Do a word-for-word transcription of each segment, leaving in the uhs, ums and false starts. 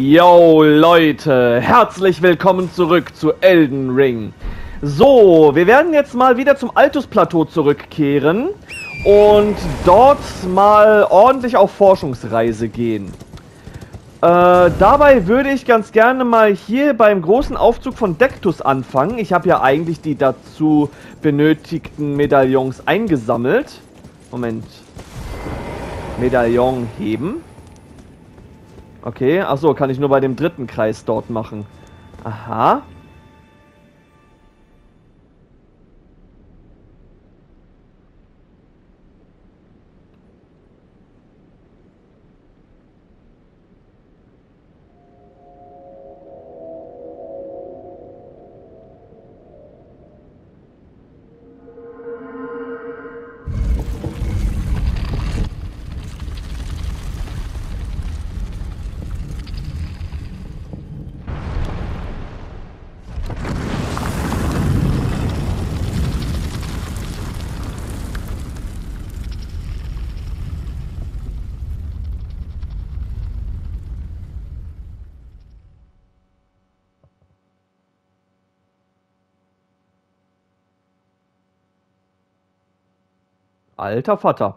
Yo Leute, herzlich willkommen zurück zu Elden Ring. So, wir werden jetzt mal wieder zum Altus-Plateau zurückkehren und dort mal ordentlich auf Forschungsreise gehen. Äh, dabei würde ich ganz gerne mal hier beim großen Aufzug von Dektus anfangen. Ich habe ja eigentlich die dazu benötigten Medaillons eingesammelt. Moment. Medaillon heben. Okay, achso, kann ich nur bei dem dritten Kreis dort machen. Aha. Alter Vater.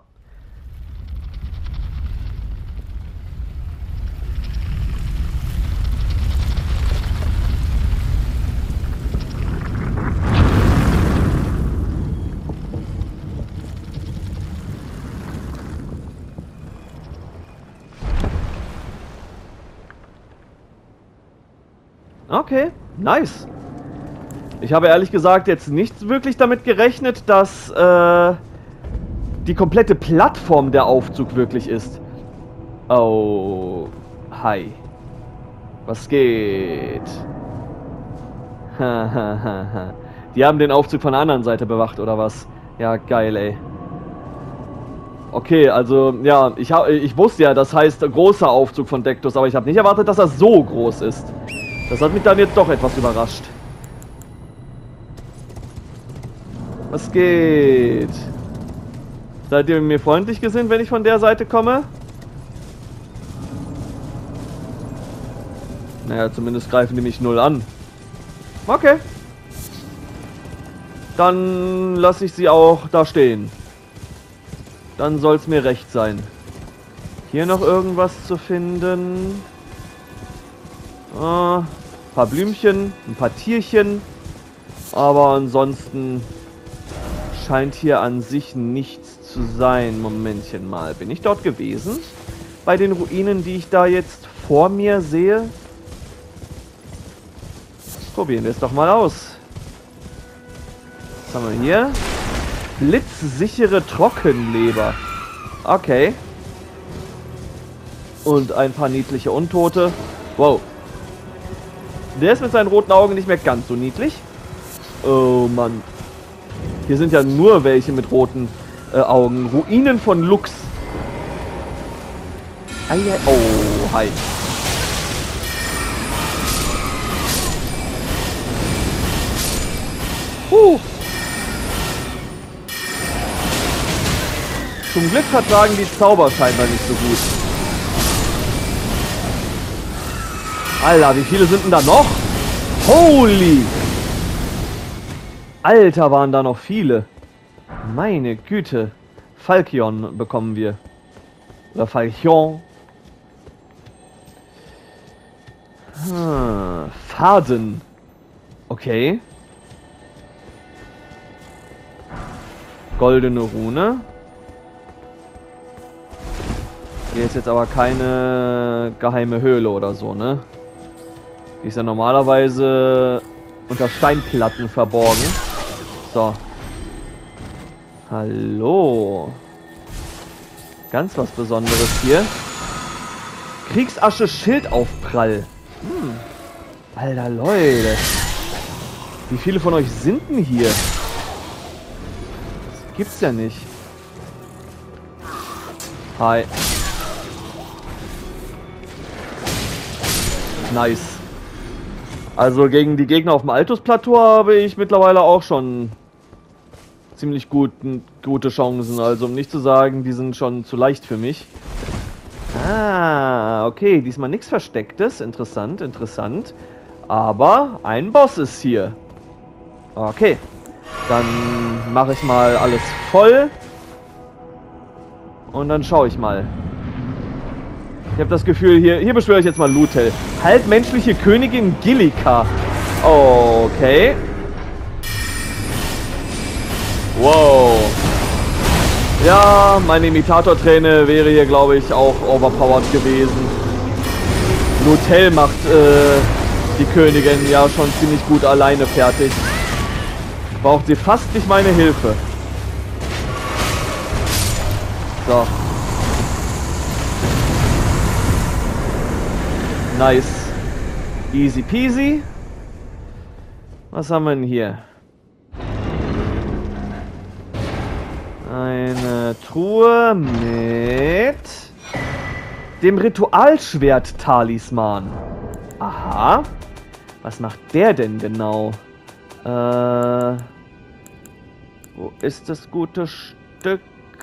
Okay, nice. Ich habe ehrlich gesagt jetzt nicht wirklich damit gerechnet, dass äh, die komplette Plattform der Aufzug wirklich ist. Oh, hi. Was geht? Die haben den Aufzug von der anderen Seite bewacht, oder was? Ja, geil, ey. Okay, also, ja, ich, ich wusste ja, das heißt großer Aufzug von Dektus, aber ich habe nicht erwartet, dass er so groß ist. Das hat mich dann jetzt doch etwas überrascht. Was geht? Seid ihr mir freundlich gesinnt, wenn ich von der Seite komme? Naja, zumindest greifen die mich null an. Okay. Dann lasse ich sie auch da stehen. Dann soll es mir recht sein. Hier noch irgendwas zu finden. Ah, ein paar Blümchen, ein paar Tierchen. Aber ansonsten scheint hier an sich nichts zu sein. Momentchen mal. Bin ich dort gewesen? Bei den Ruinen, die ich da jetzt vor mir sehe? Probieren wir es doch mal aus. Was haben wir hier? Blitzsichere Trockenleber. Okay. Und ein paar niedliche Untote. Wow. Der ist mit seinen roten Augen nicht mehr ganz so niedlich. Oh Mann. Hier sind ja nur welche mit roten äh, Augen. Ruinen von Lux. Ah, ja. Oh, hi. Huh. Zum Glück vertragen die Zauber scheinbar nicht so gut. Alter, wie viele sind denn da noch? Holy! Alter, waren da noch viele. Meine Güte. Falchion bekommen wir. Oder Falchion. Hm, Faden. Okay. Goldene Rune. Hier ist jetzt aber keine geheime Höhle oder so, ne? Die ist ja normalerweise unter Steinplatten verborgen. So. Hallo. Ganz was Besonderes hier. Kriegsasche Schildaufprall. Hm. Alter Leute. Wie viele von euch sind denn hier? Das gibt's ja nicht. Hi. Nice. Also gegen die Gegner auf dem Altus-Plateau habe ich mittlerweile auch schon ziemlich guten, gute Chancen. Also um nicht zu sagen, die sind schon zu leicht für mich. Ah, okay. Diesmal nichts Verstecktes. Interessant, interessant. Aber ein Boss ist hier. Okay. Dann mache ich mal alles voll. Und dann schaue ich mal. Ich habe das Gefühl, hier, hier beschwöre ich jetzt mal Lutel. Halbmenschliche Königin Gilika. Okay. Wow. Ja, meine Imitatorträne wäre hier, glaube ich, auch overpowered gewesen. Lutel macht äh, die Königin ja schon ziemlich gut alleine fertig. Braucht sie fast nicht meine Hilfe. So. Nice. Easy peasy. Was haben wir denn hier? Eine Truhe mit dem Ritualschwert-Talisman. Aha. Was macht der denn genau? Äh, wo ist das gute Stück?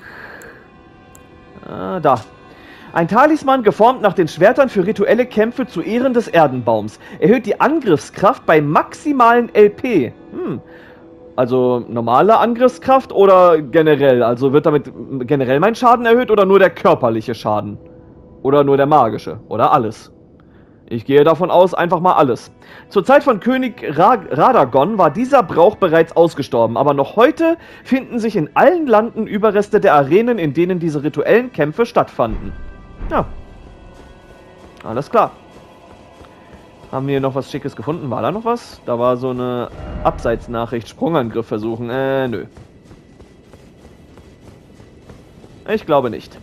Äh, da. Ein Talisman geformt nach den Schwertern für rituelle Kämpfe zu Ehren des Erdenbaums. Erhöht die Angriffskraft bei maximalen L P. Hm. Also normale Angriffskraft oder generell? Also wird damit generell mein Schaden erhöht oder nur der körperliche Schaden? Oder nur der magische? Oder alles? Ich gehe davon aus, einfach mal alles. Zur Zeit von König Ra Radagon war dieser Brauch bereits ausgestorben, aber noch heute finden sich in allen Landen Überreste der Arenen, in denen diese rituellen Kämpfe stattfanden. Ja. Alles klar. Haben wir noch was Schickes gefunden? War da noch was? Da war so eine Abseitsnachricht. Sprungangriff versuchen. Äh, nö. Ich glaube nicht.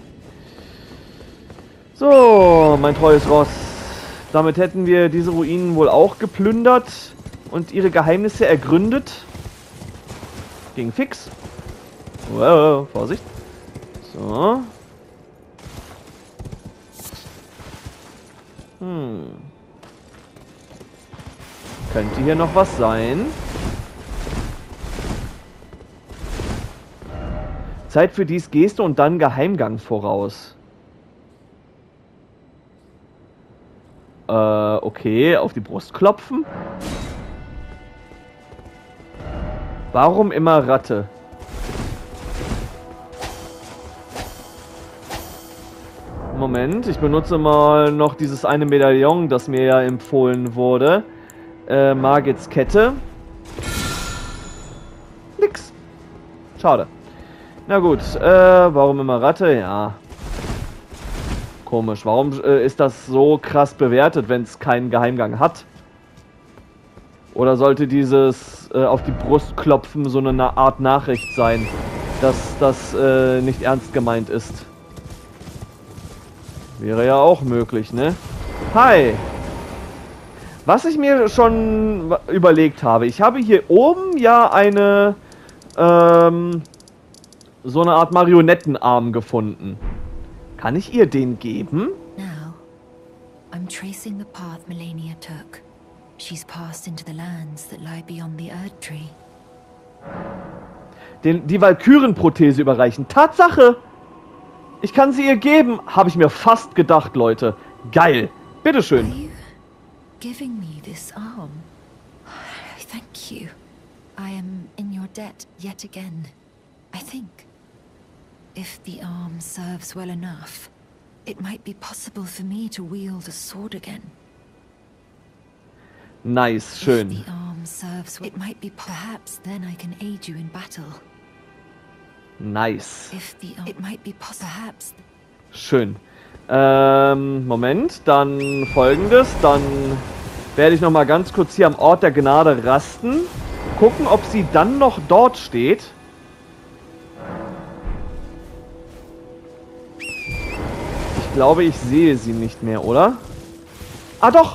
So, mein treues Ross. Damit hätten wir diese Ruinen wohl auch geplündert und ihre Geheimnisse ergründet. Ging fix. Wow, Vorsicht. So. Hm. Könnte hier noch was sein? Zeit für dies Geste und dann Geheimgang voraus. Äh, okay, auf die Brust klopfen. Warum immer Ratte? Moment, ich benutze mal noch dieses eine Medaillon, das mir ja empfohlen wurde. Äh, Margits Kette. Nix. Schade. Na gut, äh, warum immer Ratte? Ja. Komisch. Warum äh, ist das so krass bewertet, wenn es keinen Geheimgang hat? Oder sollte dieses äh, auf die Brust klopfen so eine Art Nachricht sein, dass das äh, nicht ernst gemeint ist? Wäre ja auch möglich, ne? Hi! Was ich mir schon überlegt habe, ich habe hier oben ja eine, ähm, so eine Art Marionettenarm gefunden. Kann ich ihr den geben? Now, I'm tracing the path Melania took. She's passed into the lands that lie beyond the Erdtree. Den, die Valkyrenprothese überreichen. Tatsache! Ich kann sie ihr geben. Habe ich mir fast gedacht, Leute. Geil. Bitteschön. Are you giving me this arm? Thank you. I am in your debt yet again. I think if the arm serves well enough, it might be possible for me to wield a sword again. Nice, schön. If the arm serves, it might be perhaps then I can aid you in battle. Nice. If the arm, it might be perhaps. Schön. Ähm, Moment, dann folgendes, dann werde ich noch mal ganz kurz hier am Ort der Gnade rasten, gucken, ob sie dann noch dort steht. Ich glaube, ich sehe sie nicht mehr, oder? Ah, doch!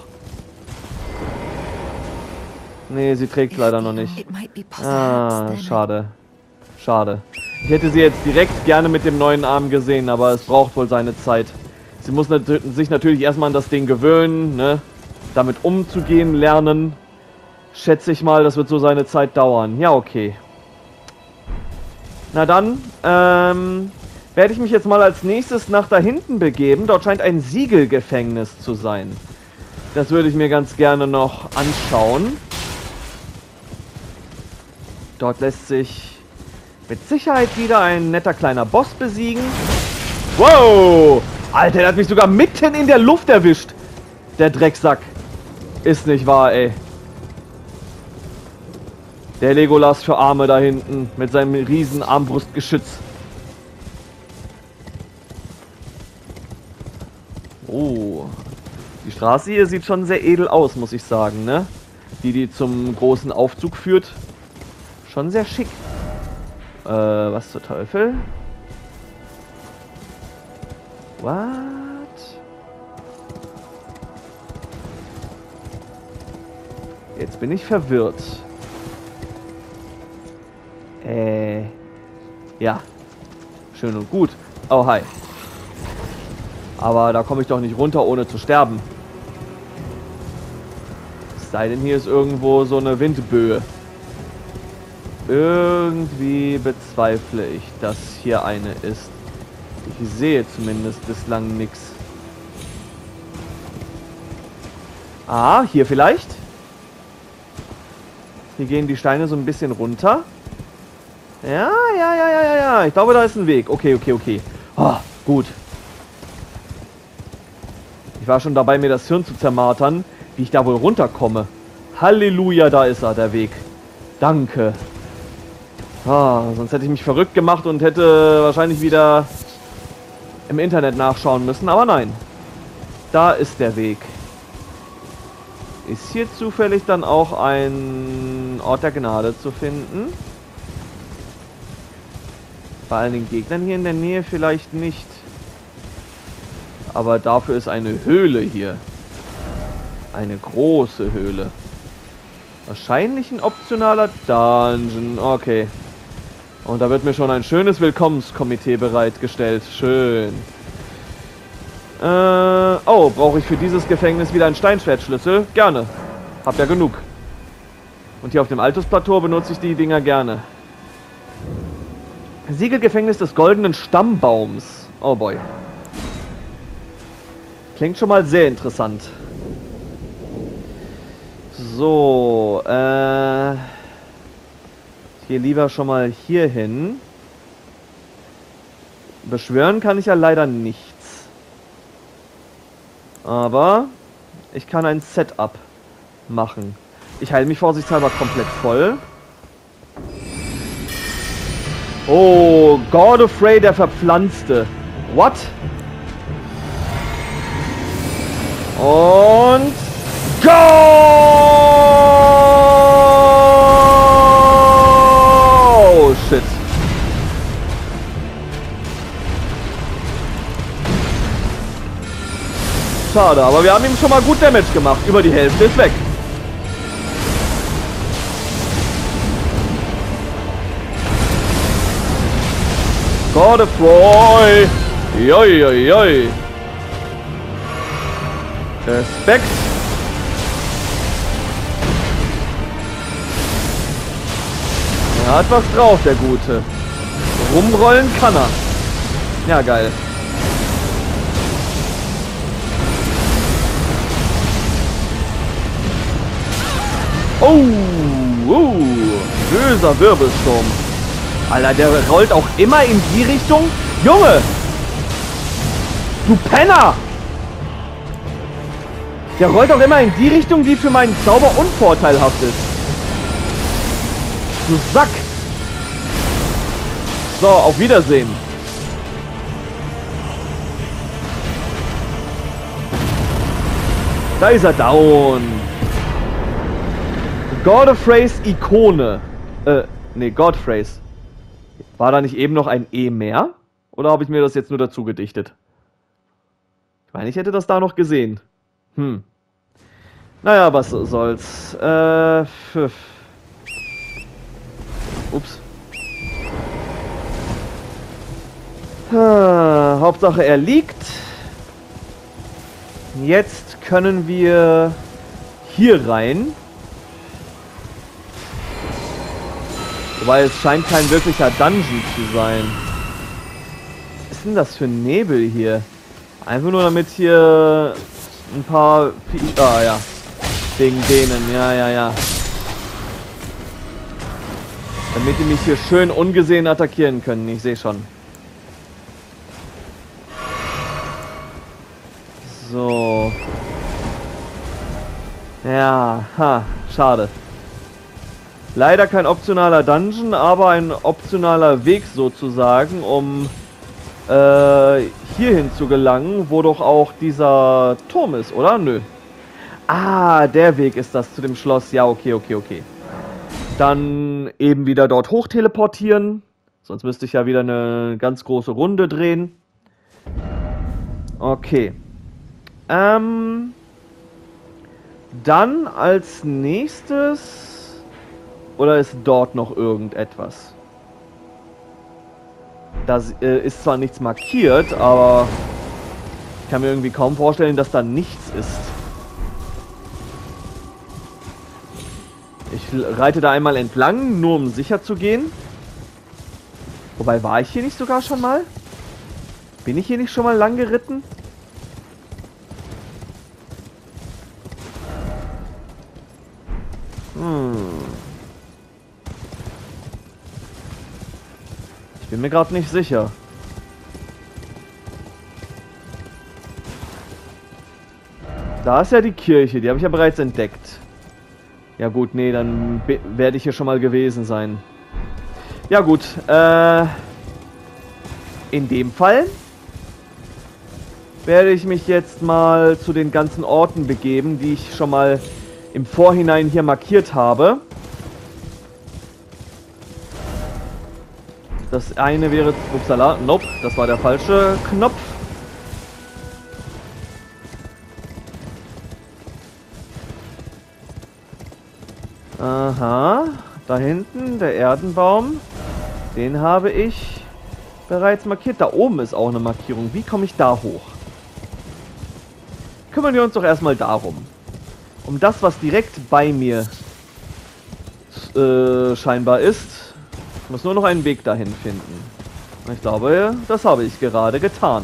Nee, sie trägt leider noch nicht. Ah, schade. Schade. Ich hätte sie jetzt direkt gerne mit dem neuen Arm gesehen, aber es braucht wohl seine Zeit. Sie muss nat sich natürlich erstmal an das Ding gewöhnen, ne? Damit umzugehen lernen. Schätze ich mal, das wird so seine Zeit dauern. Ja, okay. Na dann, ähm, werde ich mich jetzt mal als nächstes nach da hinten begeben. Dort scheint ein Siegelgefängnis zu sein. Das würde ich mir ganz gerne noch anschauen. Dort lässt sich mit Sicherheit wieder ein netter kleiner Boss besiegen. Wow! Alter, der hat mich sogar mitten in der Luft erwischt. Der Drecksack. Ist nicht wahr, ey. Der Legolas für Arme da hinten mit seinem riesen Armbrustgeschütz. Oh. Die Straße hier sieht schon sehr edel aus, muss ich sagen, ne? Die, die zum großen Aufzug führt. Schon sehr schick. Äh, was zur Teufel? What? Jetzt bin ich verwirrt. Äh. Ja. Schön und gut. Oh, hi. Aber da komme ich doch nicht runter, ohne zu sterben. Es sei denn, hier ist irgendwo so eine Windböe. Irgendwie bezweifle ich, dass hier eine ist. Ich sehe zumindest bislang nichts. Ah, hier vielleicht? Hier gehen die Steine so ein bisschen runter. Ja, ja, ja, ja, ja, ja. Ich glaube, da ist ein Weg. Okay, okay, okay. Oh, gut. Ich war schon dabei, mir das Hirn zu zermartern, wie ich da wohl runterkomme. Halleluja, da ist er, der Weg. Danke. Ah, sonst hätte ich mich verrückt gemacht und hätte wahrscheinlich wieder im Internet nachschauen müssen. Aber nein. Da ist der Weg. Ist hier zufällig dann auch ein Ort der Gnade zu finden? Bei allen den Gegnern hier in der Nähe vielleicht nicht. Aber dafür ist eine Höhle hier. Eine große Höhle. Wahrscheinlich ein optionaler Dungeon. Okay. Und da wird mir schon ein schönes Willkommenskomitee bereitgestellt. Schön. Äh, oh, brauche ich für dieses Gefängnis wieder einen Steinschwertschlüssel? Gerne. Hab ja genug. Und hier auf dem Altusplateau benutze ich die Dinger gerne. Siegelgefängnis des goldenen Stammbaums. Oh boy. Klingt schon mal sehr interessant. So, äh... hier lieber schon mal hier hin. Beschwören kann ich ja leider nichts. Aber ich kann ein Setup machen. Ich heile mich vorsichtshalber komplett voll. Oh, Godfrey der Verpflanzte. What? Und... Go! Oh, shit. Schade, aber wir haben ihm schon mal gut Damage gemacht. Über die Hälfte ist weg. Godfrey! Joi, joi, joi. Respekt. Er hat was drauf, der Gute. Rumrollen kann er. Ja, geil. Oh, oh, böser Wirbelsturm. Alter, der rollt auch immer in die Richtung. Junge! Du Penner! Der rollt auch immer in die Richtung, die für meinen Zauber unvorteilhaft ist. Du Sack! So, auf Wiedersehen. Da ist er down. Godfreys Ikone. Äh, nee, Godfreys. War da nicht eben noch ein E mehr? Oder habe ich mir das jetzt nur dazu gedichtet? Ich meine, ich hätte das da noch gesehen. Hm. Naja, was soll's. Äh, pfiff. Ups. Ah, Hauptsache er liegt. Jetzt können wir hier rein. Wobei es scheint kein wirklicher Dungeon zu sein. ist denn das für ein Nebel hier? Einfach nur damit hier ein paar... Ah ja, wegen denen, ja, ja, ja. Damit die mich hier schön ungesehen attackieren können, ich sehe schon. So. Ja, ha, schade. Leider kein optionaler Dungeon, aber ein optionaler Weg sozusagen, um äh, hierhin zu gelangen, wo doch auch dieser Turm ist, oder? Nö. Ah, der Weg ist das zu dem Schloss. Ja, okay, okay, okay. Dann eben wieder dort hoch teleportieren. Sonst müsste ich ja wieder eine ganz große Runde drehen. Okay. Ähm... Dann als nächstes... Oder ist dort noch irgendetwas? Da äh, ist zwar nichts markiert, aber ich kann mir irgendwie kaum vorstellen, dass da nichts ist. Ich reite da einmal entlang, nur um sicher zu gehen. Wobei, war ich hier nicht sogar schon mal? Bin ich hier nicht schon mal lang geritten? Hm. Ich bin mir gerade nicht sicher. Da ist ja die Kirche, die habe ich ja bereits entdeckt. Ja gut, nee, dann werde ich hier schon mal gewesen sein. Ja gut, äh... in dem Fall werde ich mich jetzt mal zu den ganzen Orten begeben, die ich schon mal im Vorhinein hier markiert habe. Das eine wäre... Upsala, nope, das war der falsche Knopf. Aha, da hinten, der Erdenbaum. Den habe ich bereits markiert. Da oben ist auch eine Markierung. Wie komme ich da hoch? Kümmern wir uns doch erstmal darum. Um das, was direkt bei mir äh, scheinbar ist. Ich muss nur noch einen Weg dahin finden. Ich glaube, das habe ich gerade getan.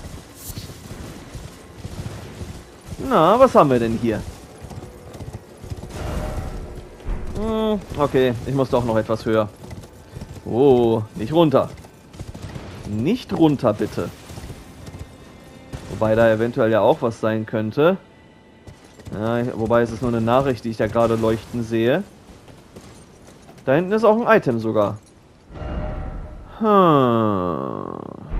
Na, was haben wir denn hier? Hm, okay, ich muss doch noch etwas höher. Oh, nicht runter. Nicht runter, bitte. Wobei da eventuell ja auch was sein könnte. Ja, wobei es ist nur eine Nachricht, die ich da gerade leuchten sehe. Da hinten ist auch ein Item sogar. Hm.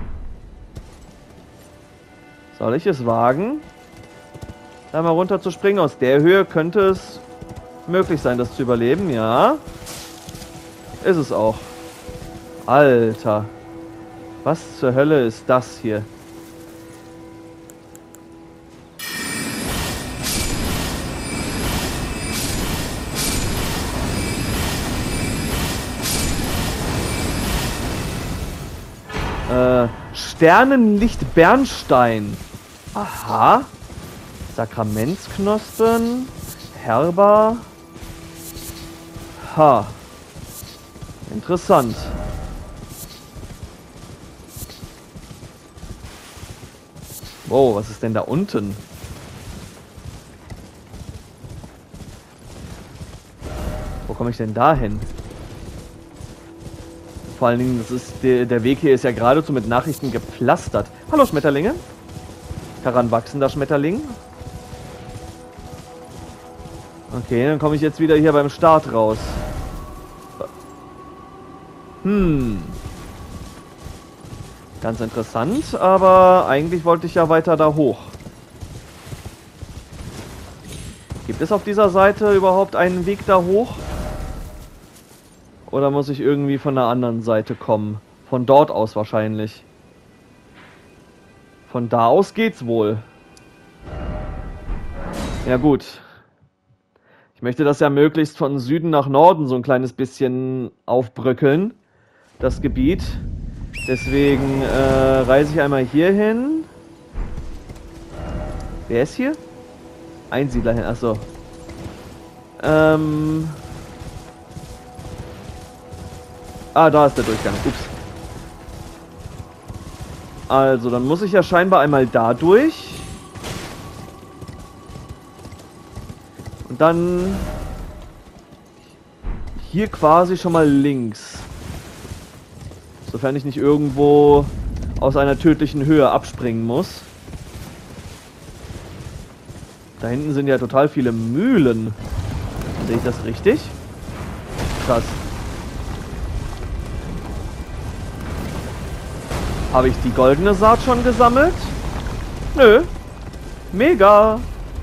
Soll ich es wagen, da mal runter zu springen? Aus der Höhe könnte es möglich sein, das zu überleben, ja. Ist es auch. Alter. Was zur Hölle ist das hier? Äh, Sternenlicht Bernstein. Aha. Sakramentsknospen. Herber. Ha. Interessant. Wow, was ist denn da unten? Wo komme ich denn da hin? Vor allen Dingen, das ist der, der Weg hier ist ja geradezu mit Nachrichten gepflastert. Hallo Schmetterlinge. Heranwachsender Schmetterling. Okay, dann komme ich jetzt wieder hier beim Start raus. Hm. Ganz interessant, aber eigentlich wollte ich ja weiter da hoch. Gibt es auf dieser Seite überhaupt einen Weg da hoch? Oder muss ich irgendwie von der anderen Seite kommen? Von dort aus wahrscheinlich. Von da aus geht's wohl. Ja gut. Ich möchte das ja möglichst von Süden nach Norden so ein kleines bisschen aufbröckeln. Das Gebiet. Deswegen äh, reise ich einmal hier hin. Wer ist hier? Einsiedler hin, achso. Ähm... Ah, da ist der Durchgang. Ups. Also, dann muss ich ja scheinbar einmal da durch. Und dann hier quasi schon mal links. Sofern ich nicht irgendwo aus einer tödlichen Höhe abspringen muss. Da hinten sind ja total viele Mühlen. Sehe ich das richtig? Krass. Habe ich die goldene Saat schon gesammelt? Nö. Mega.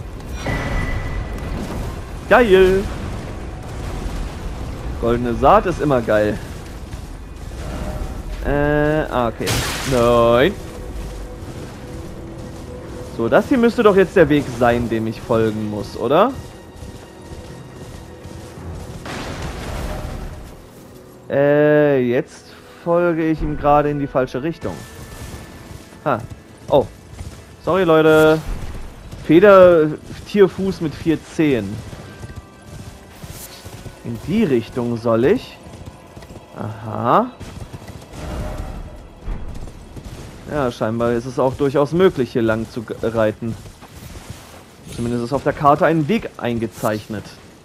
Geil. Goldene Saat ist immer geil. Äh, ah, okay. Nein. So, das hier müsste doch jetzt der Weg sein, dem ich folgen muss, oder? Äh, jetzt folge ich ihm gerade in die falsche Richtung. Ha. Oh. Sorry, Leute. Feder, Tierfuß mit vier Zehen. In die Richtung soll ich. Aha. Ja, scheinbar ist es auch durchaus möglich, hier lang zu reiten. Zumindest ist auf der Karte ein Weg eingezeichnet,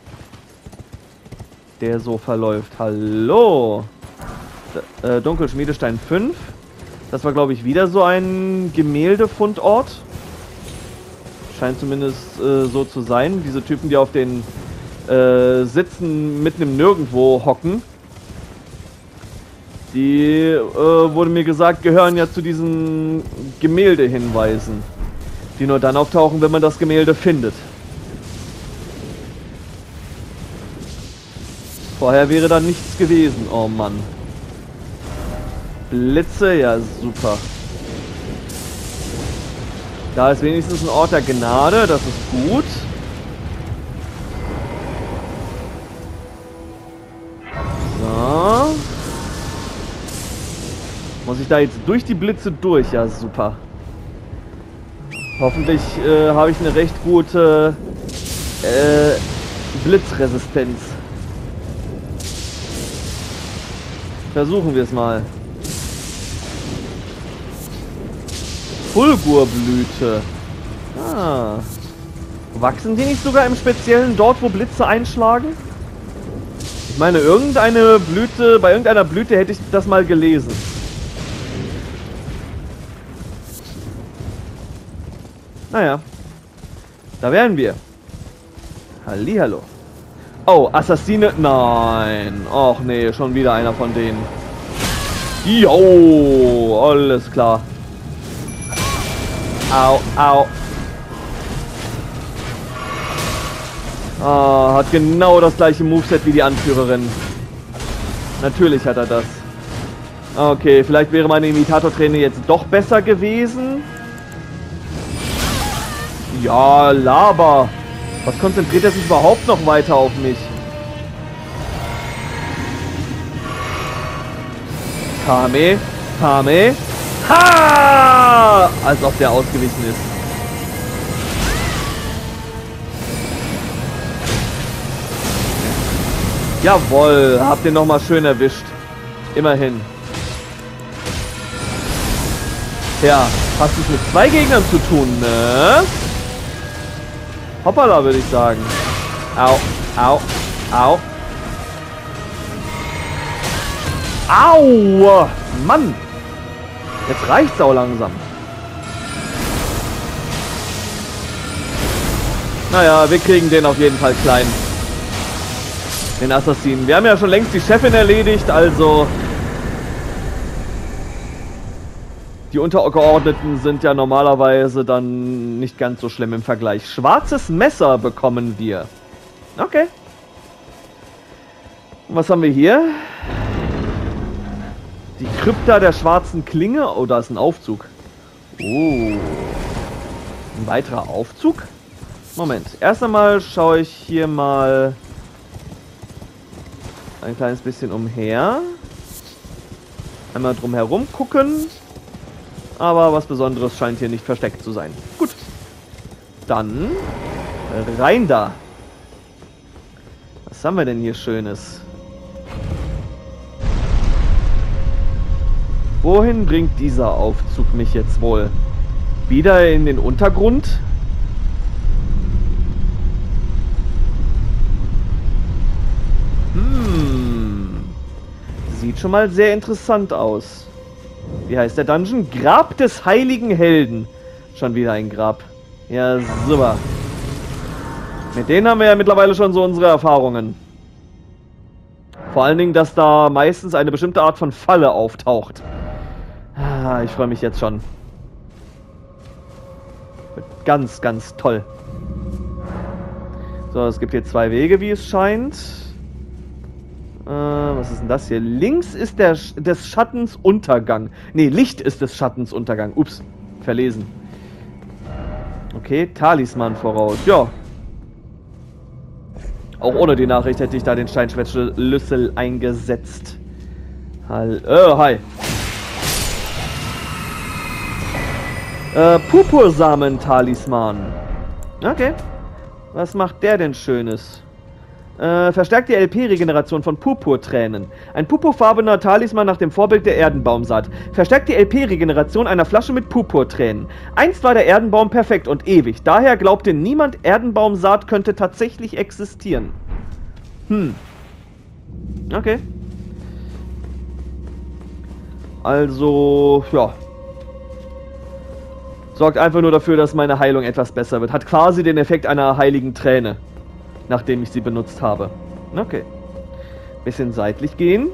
der so verläuft. Hallo! D äh, Dunkelschmiedestein fünf. Das war, glaube ich, wieder so ein Gemäldefundort. Scheint zumindest äh, so zu sein. Diese Typen, die auf den äh, Sitzen mitten im Nirgendwo hocken. Die, äh, wurde mir gesagt, gehören ja zu diesen Gemäldehinweisen, die nur dann auftauchen, wenn man das Gemälde findet. Vorher wäre da nichts gewesen. Oh Mann. Blitze, ja super. Da ist wenigstens ein Ort der Gnade, das ist gut. So. Muss ich da jetzt durch die Blitze durch? Ja, super. Hoffentlich äh, habe ich eine recht gute äh, Blitzresistenz. Versuchen wir es mal. Fulgurblüte. Ah. Wachsen die nicht sogar im Speziellen dort, wo Blitze einschlagen? Ich meine, irgendeine Blüte, bei irgendeiner Blüte hätte ich das mal gelesen. Naja. Da wären wir. Hallihallo. Oh, Assassine. Nein. Och nee, schon wieder einer von denen. Jo, alles klar. Au, au. Ah, hat genau das gleiche Moveset wie die Anführerin. Natürlich hat er das. Okay, vielleicht wäre meine Imitator-Trainer jetzt doch besser gewesen. Ja, Laber. Was konzentriert er sich überhaupt noch weiter auf mich? Kame, Kame. Ha! Als ob der ausgewichen ist. Jawohl, habt den nochmal schön erwischt. Immerhin. Ja, hast es mit zwei Gegnern zu tun, ne? Hoppala, würde ich sagen. Au, au, au. Au! Mann! Jetzt reicht's auch langsam. Naja, wir kriegen den auf jeden Fall klein. Den Assassinen. Wir haben ja schon längst die Chefin erledigt, also... Die Untergeordneten sind ja normalerweise dann nicht ganz so schlimm im Vergleich. Schwarzes Messer bekommen wir. Okay. Und was haben wir hier? Die Krypta der schwarzen Klinge. Oh, da ist ein Aufzug. Oh. Ein weiterer Aufzug? Moment. Erst einmal schaue ich hier mal ein kleines bisschen umher. Einmal drum herum gucken. Aber was Besonderes scheint hier nicht versteckt zu sein. Gut. Dann rein da. Was haben wir denn hier Schönes? Wohin bringt dieser Aufzug mich jetzt wohl? Wieder in den Untergrund? Hm. Sieht schon mal sehr interessant aus. Wie heißt der Dungeon? Grab des heiligen Helden. Schon wieder ein Grab. Ja, super. Mit denen haben wir ja mittlerweile schon so unsere Erfahrungen. Vor allen Dingen, dass da meistens eine bestimmte Art von Falle auftaucht. Ah, ich freue mich jetzt schon. Wird ganz, ganz toll. So, es gibt hier zwei Wege, wie es scheint. Äh, was ist denn das hier? Links ist der Sch des Schattens Untergang. Ne, Licht ist des Schattens Untergang. Ups, verlesen. Okay, Talisman voraus. Ja. Auch ohne die Nachricht hätte ich da den Steinschwert-Schlüssel eingesetzt. Hall äh, hi. Äh, Purpursamen-Talisman. Okay. Was macht der denn Schönes? Äh, verstärkt die L P-Regeneration von Purpurtränen. Ein purpurfarbener Talisman nach dem Vorbild der Erdenbaumsaat. Verstärkt die L P-Regeneration einer Flasche mit Purpurtränen. Einst war der Erdenbaum perfekt und ewig. Daher glaubte niemand, Erdenbaumsaat könnte tatsächlich existieren. Hm. Okay. Also, ja. Sorgt einfach nur dafür, dass meine Heilung etwas besser wird. Hat quasi den Effekt einer heiligen Träne, nachdem ich sie benutzt habe. Okay. Bisschen seitlich gehen.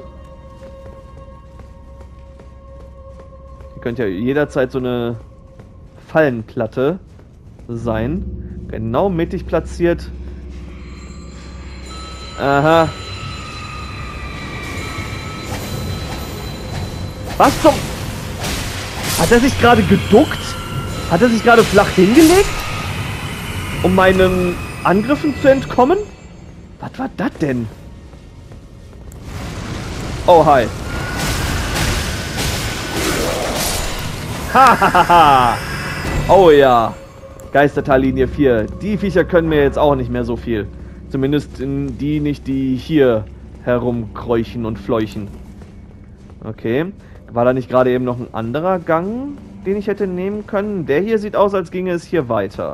Hier könnte ja jederzeit so eine Fallenplatte sein. Genau mittig platziert. Aha. Was zum... Hat er sich gerade geduckt? Hat er sich gerade flach hingelegt? Um meinen Angriffen zu entkommen? Was war das denn? Oh, hi. Hahaha. Oh ja. Geistertallinie vier. Die Viecher können mir jetzt auch nicht mehr so viel. Zumindest die nicht, die hier herumkräuchen und fleuchen. Okay. War da nicht gerade eben noch ein anderer Gang, den ich hätte nehmen können? Der hier sieht aus, als ginge es hier weiter.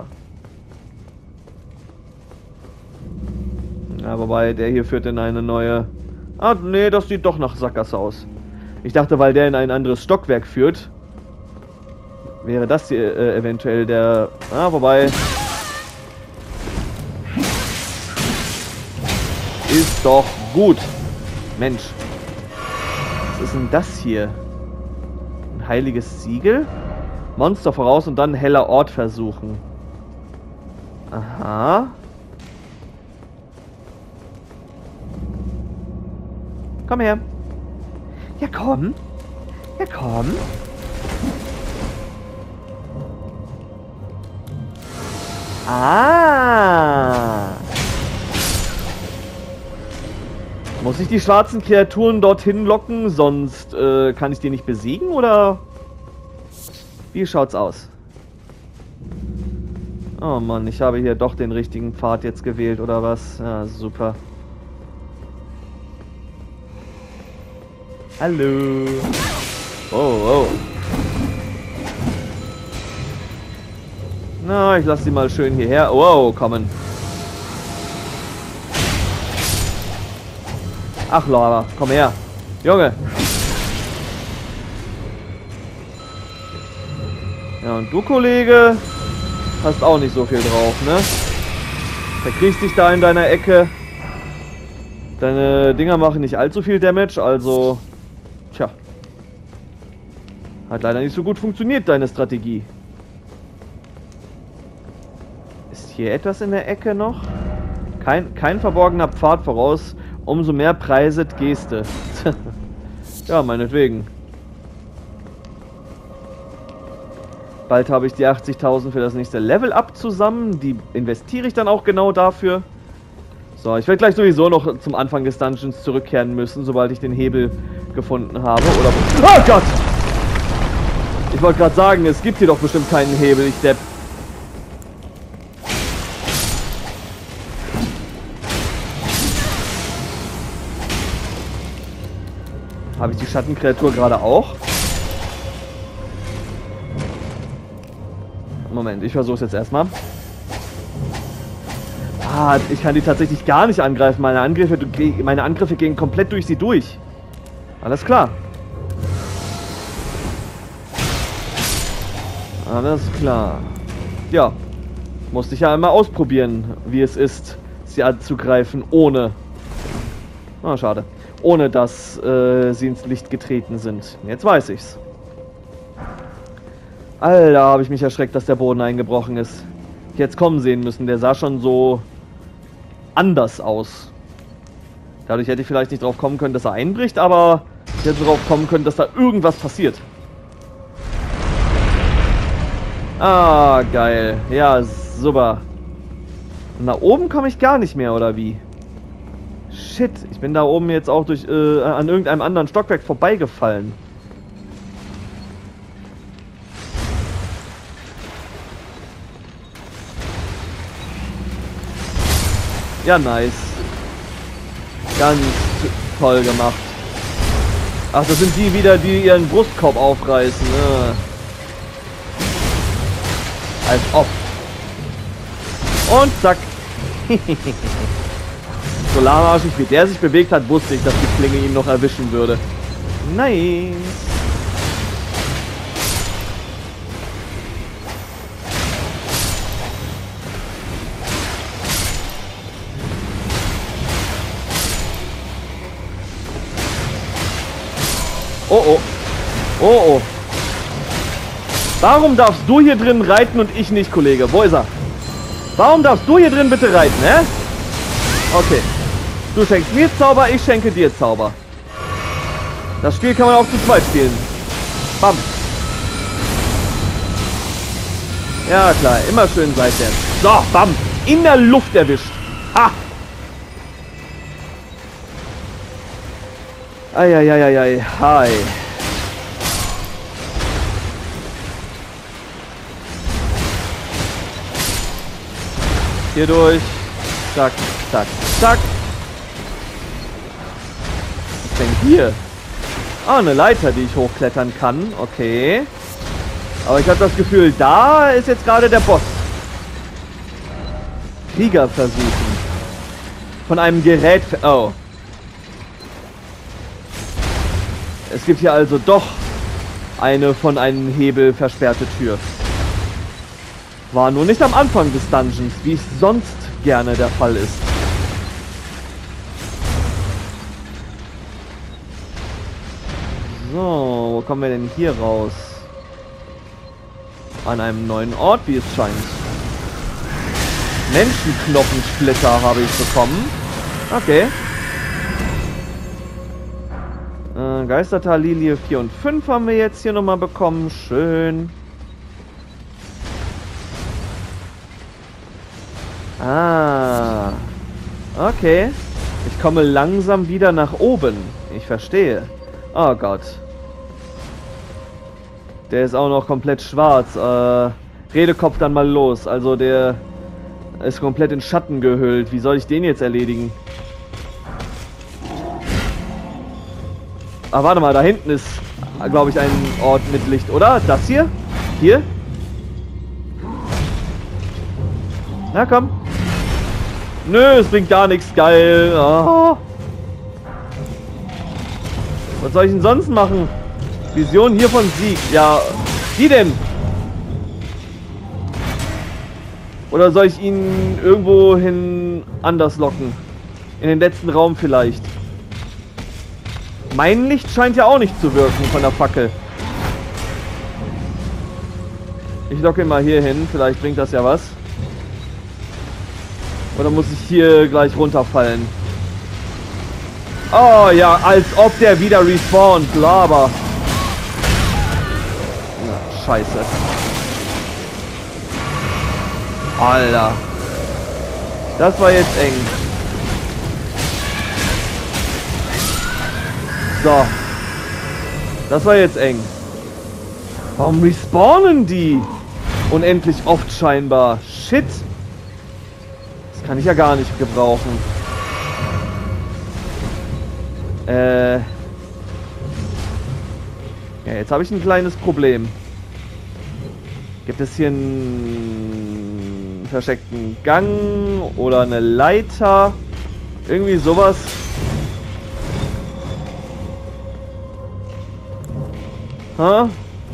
Ja, wobei, der hier führt in eine neue... Ah, nee, das sieht doch nach Sackgasse aus. Ich dachte, weil der in ein anderes Stockwerk führt, wäre das hier äh, eventuell der... Ah, wobei... Ist doch gut. Mensch. Was ist denn das hier? Ein heiliges Siegel? Monster voraus und dann heller Ort versuchen. Aha. Komm her. Ja, komm. Ja, komm. Ah. Muss ich die schwarzen Kreaturen dorthin locken, sonst äh, kann ich die nicht besiegen, oder? Wie schaut's aus? Oh Mann, ich habe hier doch den richtigen Pfad jetzt gewählt, oder was? Ja, super. Hallo. Oh, oh. Na, ich lasse sie mal schön hierher. Wow, kommen. Ach, Laura, komm her. Junge. Ja, und du, Kollege, hast auch nicht so viel drauf, ne? Verkriechst dich da in deiner Ecke. Deine Dinger machen nicht allzu viel Damage, also... Tja. Hat leider nicht so gut funktioniert, deine Strategie. Ist hier etwas in der Ecke noch? Kein, kein verborgener Pfad voraus. Umso mehr preiset Geste. Ja, meinetwegen. Bald habe ich die achtzigtausend für das nächste Level-Up zusammen. Die investiere ich dann auch genau dafür. So, ich werde gleich sowieso noch zum Anfang des Dungeons zurückkehren müssen, sobald ich den Hebel gefunden habe. Oder... Oh Gott! Ich wollte gerade sagen, es gibt hier doch bestimmt keinen Hebel, ich Depp. Habe ich die Schattenkreatur gerade auch? Moment, ich versuche es jetzt erstmal. Ah, ich kann die tatsächlich gar nicht angreifen. Meine Angriffe, meine Angriffe gehen komplett durch sie durch. Alles klar. Alles klar. Ja. Musste ich ja einmal ausprobieren, wie es ist, sie anzugreifen, ohne... Ah, schade. Ohne, dass äh, sie ins Licht getreten sind. Jetzt weiß ich's. Alter, habe ich mich erschreckt, dass der Boden eingebrochen ist. Jetzt kommen sehen müssen. Der sah schon so anders aus. Dadurch hätte ich vielleicht nicht drauf kommen können, dass er einbricht, aber ich hätte drauf kommen können, dass da irgendwas passiert. Ah, geil. Ja, super. Und nach oben komme ich gar nicht mehr, oder wie? Shit, ich bin da oben jetzt auch durch äh, an irgendeinem anderen Stockwerk vorbeigefallen. Ja, nice. Ganz toll gemacht. Ach, das sind die wieder, die ihren Brustkorb aufreißen. Ne? Als ob. Und zack. So lahmarschig wie der sich bewegt hat, wusste ich, dass die Klinge ihn noch erwischen würde. Nice. Oh oh. Oh oh. Warum darfst du hier drin reiten und ich nicht, Kollege? Wo ist er? Warum darfst du hier drin bitte reiten, hä? Okay. Du schenkst mir Zauber, ich schenke dir Zauber. Das Spiel kann man auch zu zweit spielen. Bam. Ja, klar. Immer schön seitwärts. So, bam. In der Luft erwischt. Ha. Eieieiei. Hi. Hier durch. Zack, zack, zack. Was ist denn hier? Ah, eine Leiter, die ich hochklettern kann. Okay. Aber ich habe das Gefühl, da ist jetzt gerade der Boss. Krieger versuchen. Von einem Gerät... Oh. Es gibt hier also doch eine von einem Hebel versperrte Tür. War nur nicht am Anfang des Dungeons, wie es sonst gerne der Fall ist. So, wo kommen wir denn hier raus? An einem neuen Ort, wie es scheint. Menschenknochensplitter habe ich bekommen. Okay. Äh, Geistertal-Lilie vier und fünf haben wir jetzt hier nochmal bekommen. Schön. Ah. Okay. Ich komme langsam wieder nach oben. Ich verstehe. Oh Gott. Der ist auch noch komplett schwarz. Äh, Redekopf dann mal los. Also der ist komplett in Schatten gehüllt. Wie soll ich den jetzt erledigen? Ah, warte mal. Da hinten ist, glaube ich, ein Ort mit Licht, oder? Das hier? Hier? Na komm. Nö, es bringt gar nichts. Geil. Oh. Was soll ich denn sonst machen? Vision hier von Sieg. Ja, wie denn? Oder soll ich ihn irgendwo hin anders locken? In den letzten Raum vielleicht. Mein Licht scheint ja auch nicht zu wirken von der Fackel. Ich locke ihn mal hier hin. Vielleicht bringt das ja was. Oder muss ich hier gleich runterfallen? Oh ja, als ob der wieder respawnt. Laber. Na, scheiße. Alter. Das war jetzt eng. So. Das war jetzt eng. Warum respawnen die? Unendlich oft scheinbar. Shit. Das kann ich ja gar nicht gebrauchen. Äh. Ja, jetzt habe ich ein kleines Problem. Gibt es hier einen versteckten Gang oder eine Leiter? Irgendwie sowas. Hä?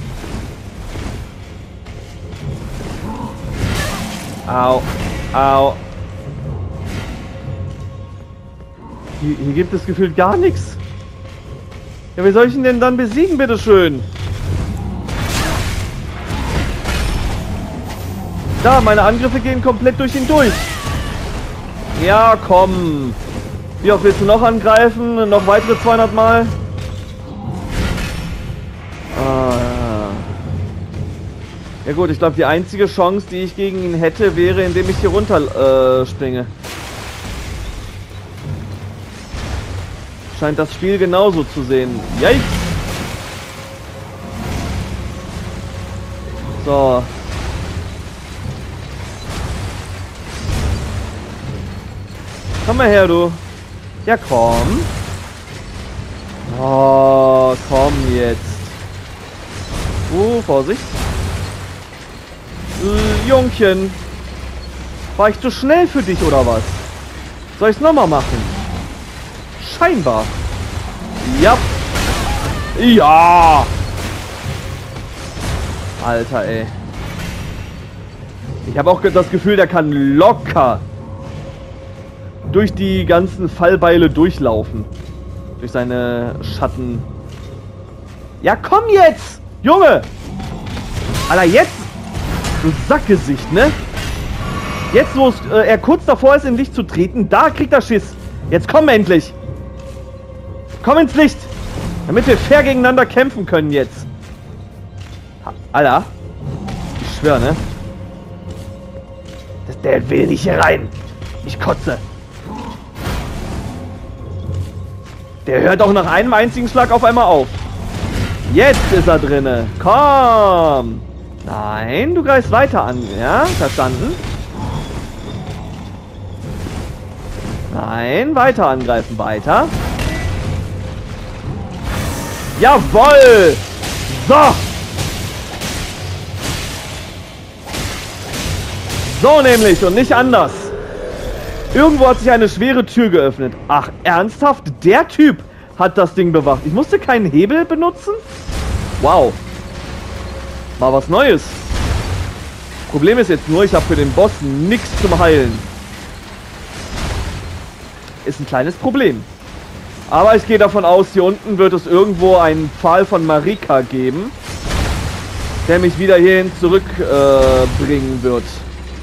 Au. Au. Hier, hier gibt es gefühlt gar nichts. Ja, wie soll ich ihn denn dann besiegen, bitteschön? Da, meine Angriffe gehen komplett durch ihn durch. Ja, komm. Wie oft willst du noch angreifen? Noch weitere zweihundert Mal? Ah, ja. Ja gut, ich glaube, die einzige Chance, die ich gegen ihn hätte, wäre, indem ich hier runter äh, springe. Scheint das Spiel genauso zu sehen. Yikes! So. Komm mal her, du. Ja, komm. Oh, komm jetzt. Uh, Vorsicht. Äh, Jungchen. War ich zu schnell für dich, oder was? Soll ich es nochmal machen? Scheinbar. Ja. Ja. Alter, ey. Ich habe auch das Gefühl, der kann locker durch die ganzen Fallbeile durchlaufen. Durch seine Schatten. Ja, komm jetzt! Junge! Alter, jetzt! Du Sackgesicht, ne? Jetzt, wo es, äh, er kurz davor ist, in Licht zu treten, da kriegt er Schiss. Jetzt komm endlich! Komm ins Licht! Damit wir fair gegeneinander kämpfen können jetzt. Alter. Ich schwör, ne? Das, der will nicht hier rein. Ich kotze. Der hört auch nach einem einzigen Schlag auf einmal auf. Jetzt ist er drinne. Komm. Nein, du greifst weiter an. Ja, verstanden? Nein, weiter angreifen. Weiter. Jawoll. So. So nämlich und nicht anders. Irgendwo hat sich eine schwere Tür geöffnet. Ach, ernsthaft? Der Typ hat das Ding bewacht. Ich musste keinen Hebel benutzen? Wow. Mal was Neues. Problem ist jetzt nur, ich habe für den Boss nichts zum Heilen. Ist ein kleines Problem. Aber ich gehe davon aus, hier unten wird es irgendwo einen Pfahl von Marika geben, der mich wieder hierhin zurückbringen äh, wird.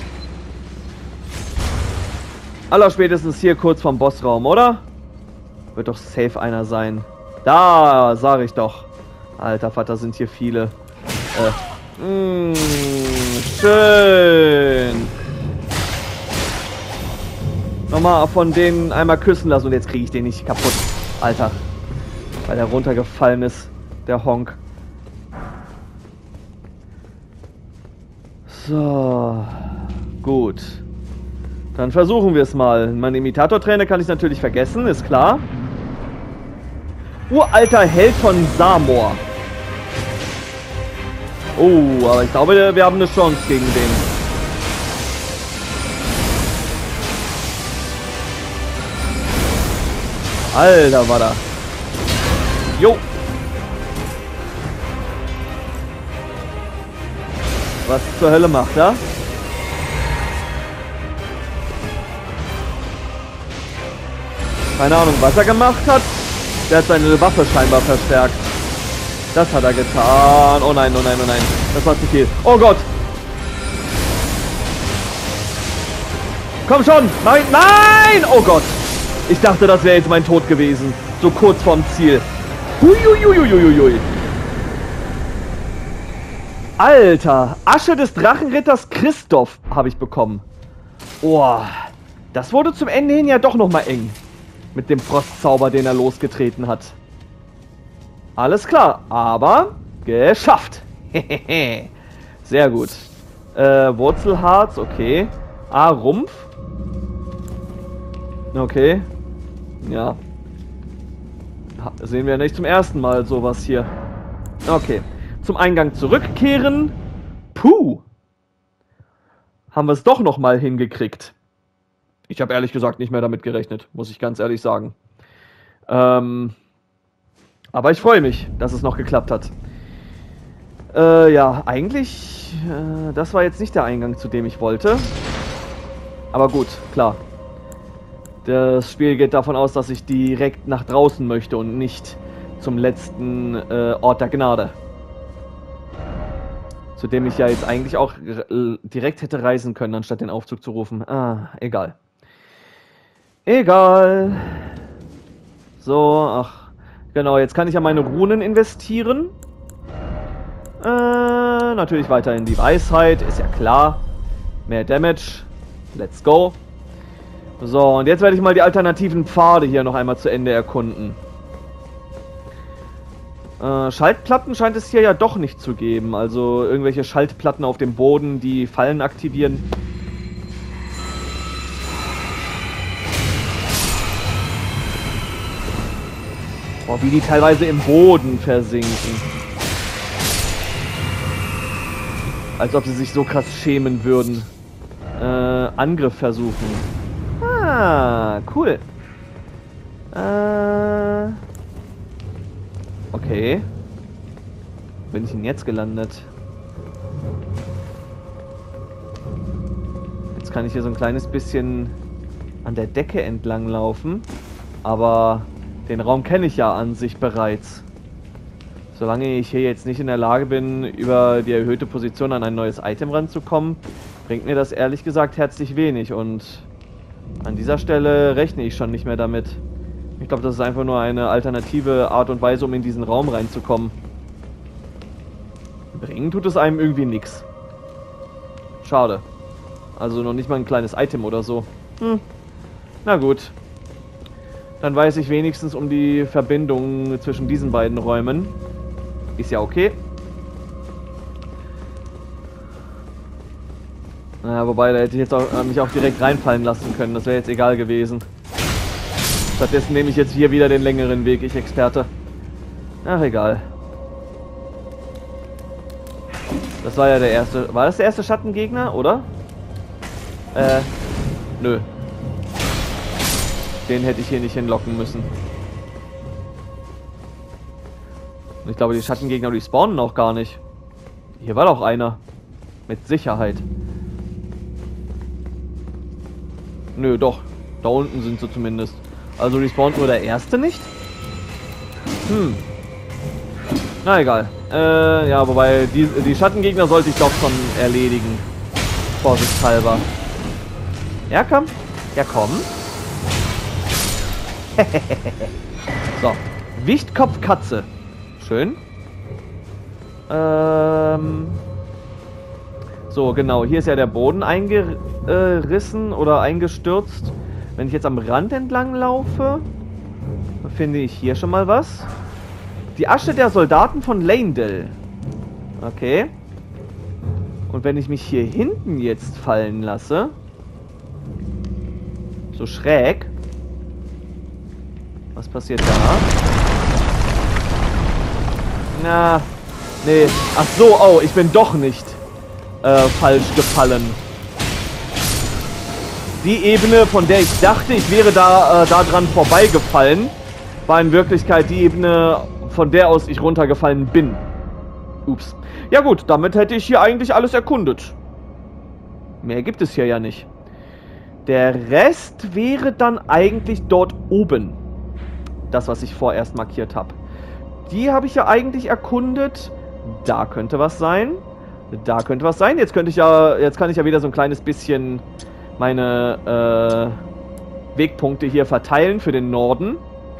Allerspätestens hier kurz vom Bossraum, oder? Wird doch safe einer sein. Da, sage ich doch. Alter Vater, sind hier viele. Äh, mh, schön. Nochmal von denen einmal küssen lassen und jetzt kriege ich den nicht kaputt. Alter. Weil der runtergefallen ist. Der Honk. So. Gut. Dann versuchen wir es mal. Meine Imitatorträne kann ich natürlich vergessen, ist klar. Uralter Held von Samor. Oh, aber ich glaube, wir haben eine Chance gegen den. Alter, war da. Jo. Was zur Hölle macht er? Keine Ahnung, was er gemacht hat. Der hat seine Waffe scheinbar verstärkt. Das hat er getan. Oh nein, oh nein, oh nein. Das war zu viel. Oh Gott. Komm schon. Nein, nein. Oh Gott. Ich dachte, das wäre jetzt mein Tod gewesen. So kurz vorm Ziel. Huiuiuiuiui. Alter. Asche des Drachenritters Christoph habe ich bekommen. Oh. Das wurde zum Ende hin ja doch nochmal eng. Mit dem Frostzauber, den er losgetreten hat. Alles klar, aber geschafft. Sehr gut. Äh, Wurzelharz, okay. Ah, Rumpf. Okay. Ja. Sehen wir nicht zum ersten Mal sowas hier. Okay. Zum Eingang zurückkehren. Puh. Haben wir es doch noch mal hingekriegt. Ich habe ehrlich gesagt nicht mehr damit gerechnet, muss ich ganz ehrlich sagen. Ähm, aber ich freue mich, dass es noch geklappt hat. Äh, ja, eigentlich, äh, das war jetzt nicht der Eingang, zu dem ich wollte. Aber gut, klar. Das Spiel geht davon aus, dass ich direkt nach draußen möchte und nicht zum letzten äh, Ort der Gnade. Zu dem ich ja jetzt eigentlich auch direkt hätte reisen können, anstatt den Aufzug zu rufen. Ah, egal. Egal. So, ach. Genau, jetzt kann ich ja meine Runen investieren. Äh, natürlich weiter in die Weisheit, ist ja klar. Mehr Damage. Let's go. So, und jetzt werde ich mal die alternativen Pfade hier noch einmal zu Ende erkunden. Äh, Schaltplatten scheint es hier ja doch nicht zu geben. Also irgendwelche Schaltplatten auf dem Boden, die Fallen aktivieren. Boah, wie die teilweise im Boden versinken. Als ob sie sich so krass schämen würden. Äh, Angriff versuchen. Ah, cool. Äh... Okay. Wo bin ich denn jetzt gelandet? Jetzt kann ich hier so ein kleines bisschen an der Decke entlang laufen. Aber den Raum kenne ich ja an sich bereits. Solange ich hier jetzt nicht in der Lage bin, über die erhöhte Position an ein neues Item ranzukommen, bringt mir das ehrlich gesagt herzlich wenig. Und an dieser Stelle rechne ich schon nicht mehr damit. Ich glaube, das ist einfach nur eine alternative Art und Weise, um in diesen Raum reinzukommen. Bringen tut es einem irgendwie nichts. Schade. Also noch nicht mal ein kleines Item oder so. Hm. Na gut. Dann weiß ich wenigstens um die Verbindung zwischen diesen beiden Räumen. Ist ja okay. Na, wobei, da hätte ich jetzt auch, äh, mich auch direkt reinfallen lassen können. Das wäre jetzt egal gewesen. Stattdessen nehme ich jetzt hier wieder den längeren Weg, ich Experte. Ach, egal. Das war ja der erste... War das der erste Schattengegner, oder? Äh, nö. Den hätte ich hier nicht hinlocken müssen. Und ich glaube, die Schattengegner, die spawnen auch gar nicht. Hier war doch einer. Mit Sicherheit. Nö, doch. Da unten sind sie zumindest. Also respawnt nur der erste nicht? Hm. Na egal. Äh, ja, wobei, die, die Schattengegner sollte ich doch schon erledigen. Vorsichtshalber. Ja, komm. Ja, komm. So. Wichtkopfkatze. Schön. Ähm. So, genau. Hier ist ja der Boden eingerissen oder eingestürzt. Wenn ich jetzt am Rand entlang laufe, finde ich hier schon mal was. Die Asche der Soldaten von Leyndell. Okay. Und wenn ich mich hier hinten jetzt fallen lasse, so schräg, was passiert da? Na, nee. Ach so, oh, ich bin doch nicht äh, falsch gefallen. Die Ebene, von der ich dachte, ich wäre da, äh, da dran vorbeigefallen, war in Wirklichkeit die Ebene, von der aus ich runtergefallen bin. Ups. Ja gut, damit hätte ich hier eigentlich alles erkundet. Mehr gibt es hier ja nicht. Der Rest wäre dann eigentlich dort oben. Das, was ich vorerst markiert habe. Die habe ich ja eigentlich erkundet. Da könnte was sein. Da könnte was sein. Jetzt könnte ich ja, jetzt kann ich ja wieder so ein kleines bisschen meine äh, Wegpunkte hier verteilen für den Norden.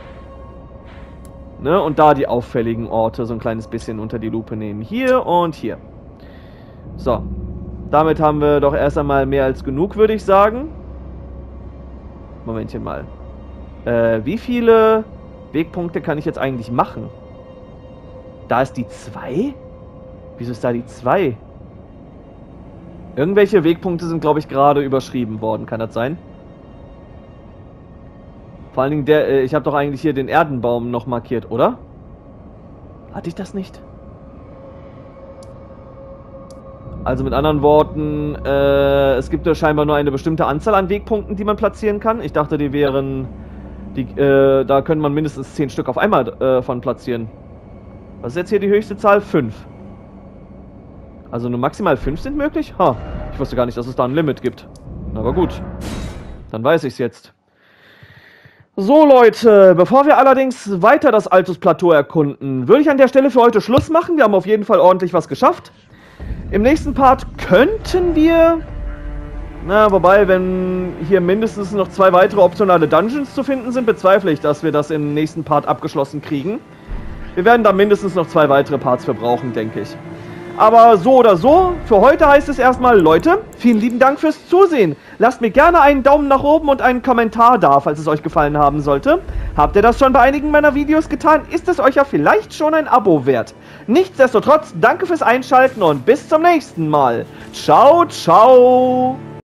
Ne? Und da die auffälligen Orte so ein kleines bisschen unter die Lupe nehmen. Hier und hier. So. Damit haben wir doch erst einmal mehr als genug, würde ich sagen. Momentchen mal. Äh, wie viele Wegpunkte kann ich jetzt eigentlich machen? Da ist die zwei? Wieso ist da die zwei? Irgendwelche Wegpunkte sind, glaube ich, gerade überschrieben worden. Kann das sein? Vor allen Dingen der, äh, ich habe doch eigentlich hier den Erdenbaum noch markiert, oder? Hatte ich das nicht? Also mit anderen Worten, äh, es gibt ja scheinbar nur eine bestimmte Anzahl an Wegpunkten, die man platzieren kann. Ich dachte, die wären, die, äh, da könnte man mindestens zehn Stück auf einmal äh, von platzieren. Was ist jetzt hier die höchste Zahl? fünf. Also nur maximal fünf sind möglich? Ha, ich wusste gar nicht, dass es da ein Limit gibt. Aber gut, dann weiß ich es jetzt. So Leute, bevor wir allerdings weiter das Altus-Plateau erkunden, würde ich an der Stelle für heute Schluss machen. Wir haben auf jeden Fall ordentlich was geschafft. Im nächsten Part könnten wir... Na, wobei, wenn hier mindestens noch zwei weitere optionale Dungeons zu finden sind, bezweifle ich, dass wir das im nächsten Part abgeschlossen kriegen. Wir werden da mindestens noch zwei weitere Parts für brauchen, denke ich. Aber so oder so, für heute heißt es erstmal, Leute, vielen lieben Dank fürs Zusehen. Lasst mir gerne einen Daumen nach oben und einen Kommentar da, falls es euch gefallen haben sollte. Habt ihr das schon bei einigen meiner Videos getan, ist es euch ja vielleicht schon ein Abo wert. Nichtsdestotrotz, danke fürs Einschalten und bis zum nächsten Mal. Ciao, ciao.